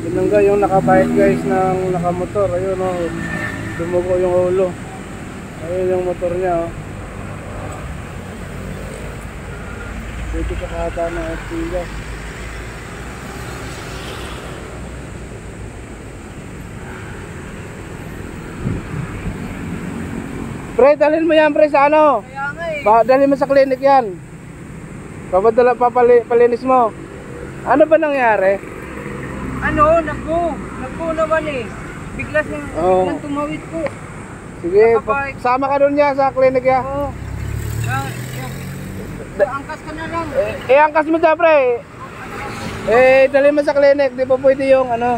Binangga yung nakabike guys ng nakamotor. Ayun o, dumugo yung ulo. Ayun yung motor niya o. Dito sa kata ng Esquilas. Pre, dalhin mo yan pre sa ano? Kaya nga eh. Dalhin mo sa klinik yan. Papalinis mo. Ano ba nangyari? Ano, nagpo naman eh. Biglang tumawid po. Sige, Nakabike. sama ka doon niya sa klinik ya. Oo. Angkas ka na lang. Angkas mo siya pre. Dalhin mo sa klinik. Di pa pwede yung ano.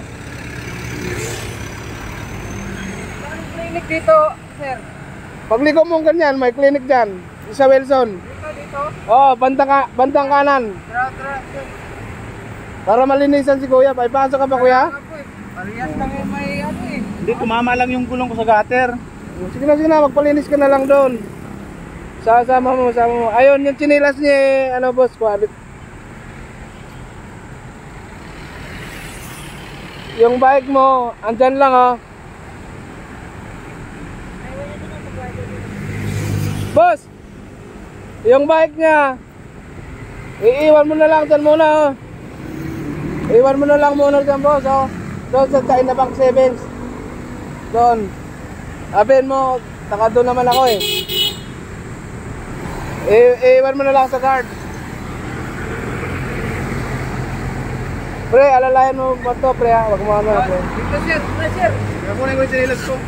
Saan clinic dito, sir? Pagligo mo ganyan, may clinic dyan. Sa Wilson. Dito? Oo, bantang kanan. Tara, sir. Para malinisan si kuya. Paipasok ka ba kuya? Parehas lang yung may ano eh. Hindi, tumama lang yung gulong ko sa gutter. Sige na, magpalinis ka na lang doon. Sama mo. Ayun, yung chinilas niya, ano boss, quality. Yung bike mo, andyan lang oh. Boss, yung bike niya, iiwan mo na lang dyan muna oh. Iwan mo na lang muna dyan boss oh. Doon sa China Bank 7. Doon. Sabihin mo, taka doon naman ako eh. Iwan mo na lang sa guard. Pre, alalayan mo ba ito pre ha? Huwag mo ano pre. Dito sir. Huwag mo na yung sinilas ko.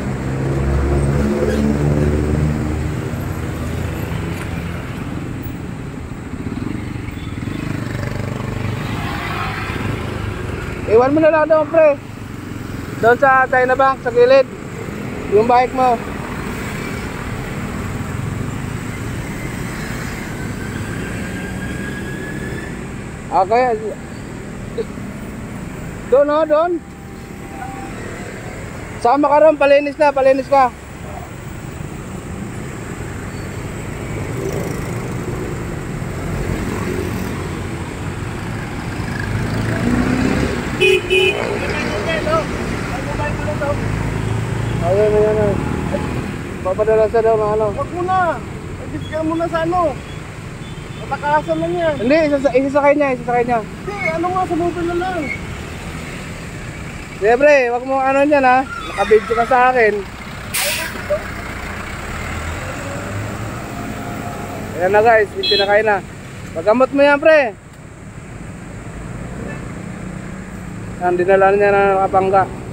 Iwan mo na lang doon pre. Doon sa China Bank, sa gilid. Yung bike mo. Okay. Doon oh, doon. Sama ka ron, palinis ka. Ayun. Papadala sa daw ng ano. Huwag mo na. Discount mo na sa ano. Matakasan lang yan. Hindi, isasakay niya. Hindi, ano nga sa mobile na lang. Siyempre, wag mo ano niyan ha. Nakabidyo ka sa akin. Ayan na guys, pinakay na. Paggamot mo yan pre. Yan, dinala niya na nakapangga.